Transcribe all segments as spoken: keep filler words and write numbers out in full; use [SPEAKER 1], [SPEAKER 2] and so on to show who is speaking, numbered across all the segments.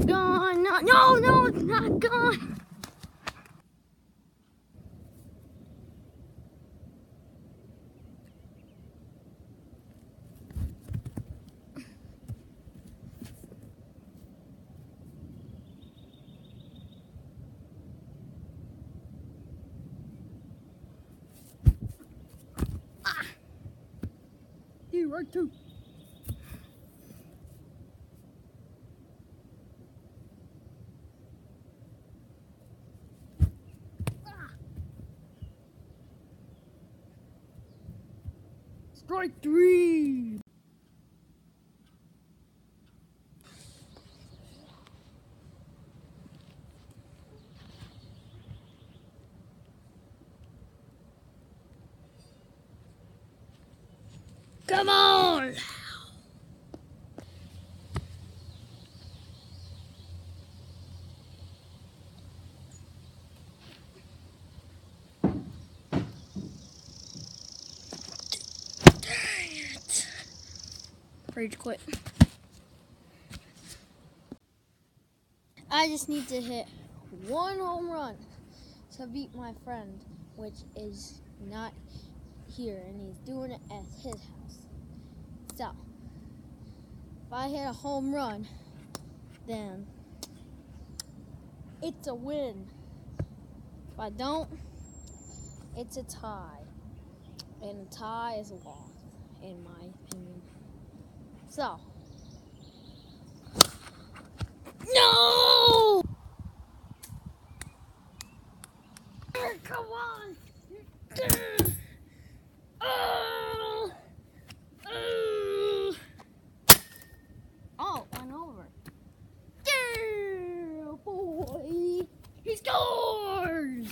[SPEAKER 1] gone. No, no, no, it's not gone. Ah. Dude, right too. Strike three! Come on! Dang it. Rage quit. I just need to hit one home run to beat my friend, which is not here, and he's doing it at his house. So, if I hit a home run, then it's a win. If I don't, it's a tie. And a tie is a loss, in my opinion. So, no! Come on! Oh! Oh, went over. Yeah, boy! He scores!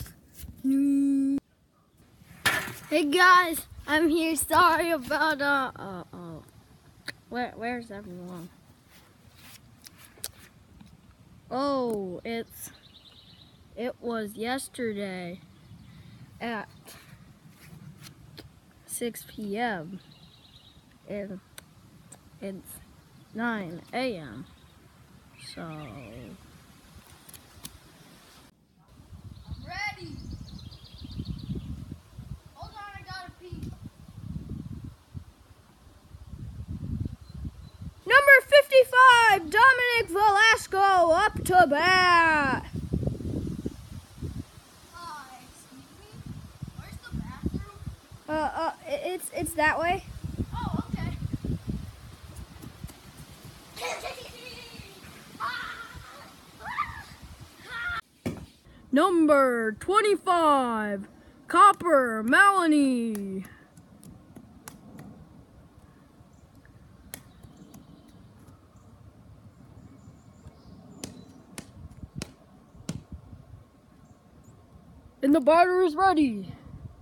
[SPEAKER 1] Hey guys, I'm here. Sorry about uh uh oh. Where where's everyone? Oh, it's it was yesterday at six P M and it's nine A M So I'm ready. Hold on, I gotta pee. Number fifty-five, Dominic Velasco, up to bat. Uh, excuse me? Where's the bathroom? Uh, uh, it's it's that way. Oh, okay. Number twenty-five, Copper Melanie. And the batter is ready.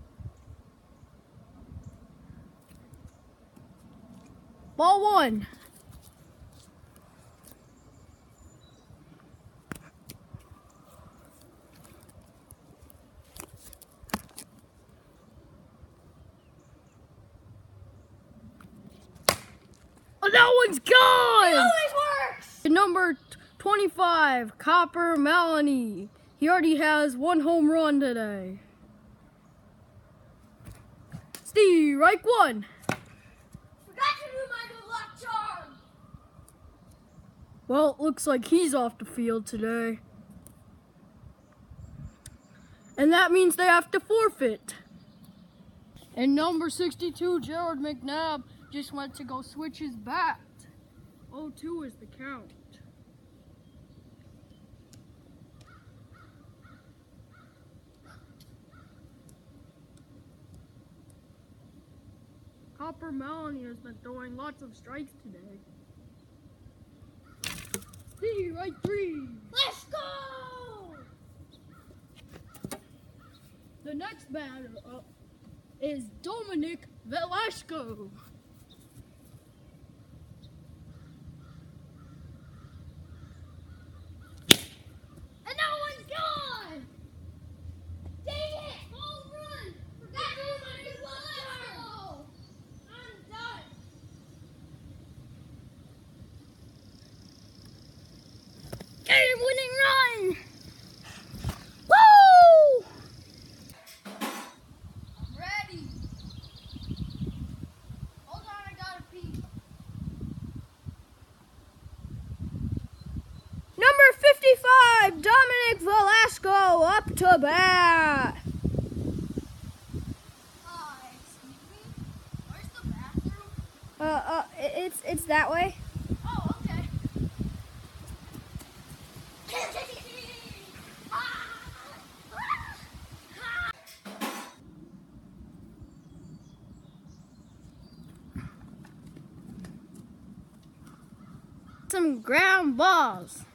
[SPEAKER 1] Ball one. Oh, that one's gone! It always works! Number twenty-five, Copper Melanie. He already has one home run today. Strike one. Forgot to do my good luck charm. Well, it looks like he's off the field today. And that means they have to forfeit. And number sixty-two, Jared McNabb, just went to go switch his bat. oh two is the count. Copper Melanie has been throwing lots of strikes today. See, right three. Let's go! The next batter up is Dominic Velasco. And that one's gone! Dang it! Home run! Forgot to do my good luck. I'm done. game-winning run! Woo! I'm ready. Hold on, I gotta pee.
[SPEAKER 2] Number fifty-five, Dominic Velasco, up to bat.
[SPEAKER 1] Uh, excuse me? Where's the bathroom?
[SPEAKER 2] Uh, uh, it's it's that way.
[SPEAKER 1] Oh, okay.
[SPEAKER 2] Some ground balls.